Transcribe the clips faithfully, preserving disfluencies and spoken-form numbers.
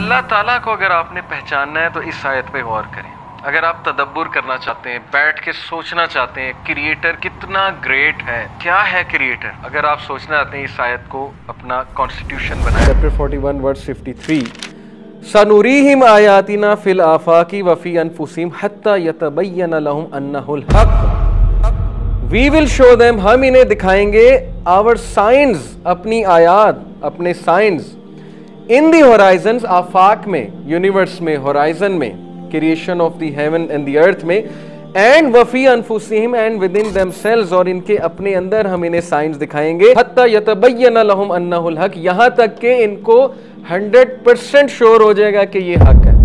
اللہ تعالیٰ کو اگر آپ نے پہچاننا ہے تو اس آیت پہ غور کریں. اگر آپ تدبر کرنا چاہتے ہیں، بیٹھ کے سوچنا چاہتے ہیں کریٹر کتنا گریٹ ہے، کیا ہے کریٹر، اگر آپ سوچنا چاہتے ہیں اس آیت کو اپنا کانسٹیٹیوشن بنائیں. Chapter forty one verse fifty three سَنُرِيهِمْ آيَاتِنَا فِي الْآفَاقِ وَفِي أَنفُسِهِمْ حَتَّى يَتَبَيَّنَ لَهُمْ أَنَّهُ الْحَقُّ. We will show them، ہم انہیں دکھائیں گے our signs، اپنی آیات، اپنے signs in the horizons، آفاق میں، یونیورس میں، horizon میں، creation of the heaven and the earth میں، and وفی انفسہم and within themselves، اور ان کے اپنے اندر ہم انہیں سائنس دکھائیں گے حتی یتبین لہم انہ الحق، یہاں تک کہ ان کو ہنڈریڈ پرسینٹ شور ہو جائے گا کہ یہ حق ہے،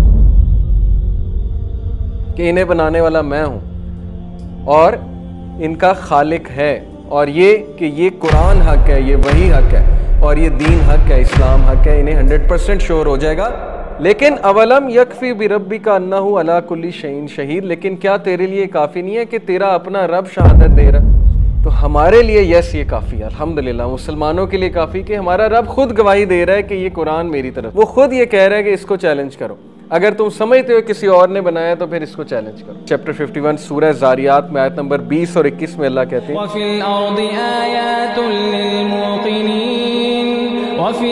کہ انہیں بنانے والا میں ہوں اور ان کا خالق ہے، اور یہ کہ یہ قرآن حق ہے، یہ وحی حق ہے، اور یہ دین حق ہے، اسلام حق ہے، انہیں ہنڈریڈ پرسینٹ شور ہو جائے گا. لیکن اولم یکفی بربک انہ علی کل شیء شہید، لیکن کیا تیرے لیے کافی نہیں ہے کہ تیرا اپنا رب شہادت دے رہا؟ تو ہمارے لیے یس یہ کافی ہے، الحمدللہ مسلمانوں کے لیے کافی کہ ہمارا رب خود گواہی دے رہا ہے کہ یہ قرآن میری طرف، وہ خود یہ کہہ رہا ہے کہ اس کو چیلنج کرو. اگر تم سمجھتے ہو کسی اور نے بنایا تو پھر اس کو چیلنج کرو. چیپٹر ففٹی ون سورہ زاریات میں آیت نمبر بیس اور اکیس میں اللہ کہتے ہیں وَفِي الْأَرْضِ آيَاتٌ لِّلْمُوقِنِينَ وَفِي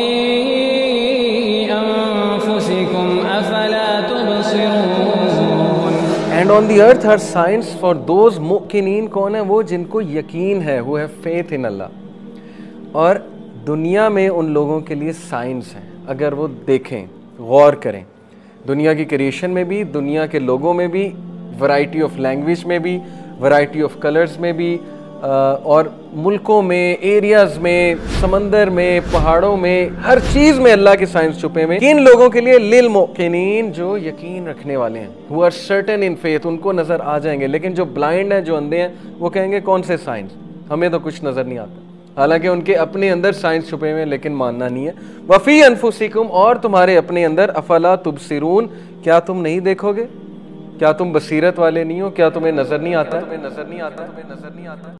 أَنفُسِكُمْ أَفَلَا تُبْصِرُونَ. And on the earth are signs for those muqinin. کون ہیں وہ؟ جن کو یقین ہے، who have faith in Allah. اور دنیا میں ان لوگوں کے لیے سائنس ہیں، اگر وہ دیکھیں، غور کریں، دنیا کی کریشن میں بھی، دنیا کے لوگوں میں بھی، ورائٹی آف لینگویج میں بھی، ورائٹی آف کلرز میں بھی، اور ملکوں میں، ایریاز میں، سمندر میں، پہاڑوں میں، ہر چیز میں اللہ کے سائنس چھپے ہوئے. کن لوگوں کے لیے؟ للموقنین، جو یقین رکھنے والے ہیں، who are certain in faith، ان کو نظر آ جائیں گے. لیکن جو بلائنڈ ہیں، جو اندھے ہیں، وہ کہیں گے کون سے سائنس، ہمیں تو کچھ نظر نہیں آتا، حالانکہ ان کے اپنے اندر سائنس چھپے ہوئے ہیں لیکن ماننا نہیں ہے. وفی انفسکم، اور تمہارے اپنے اندر، افلا تبصرون، کیا تم نہیں دیکھو گے؟ کیا تم بصیرت والے نہیں ہو؟ کیا تمہیں نظر نہیں آتا؟ تمہیں نظر نہیں آتا؟ تمہیں نظر نہیں آتا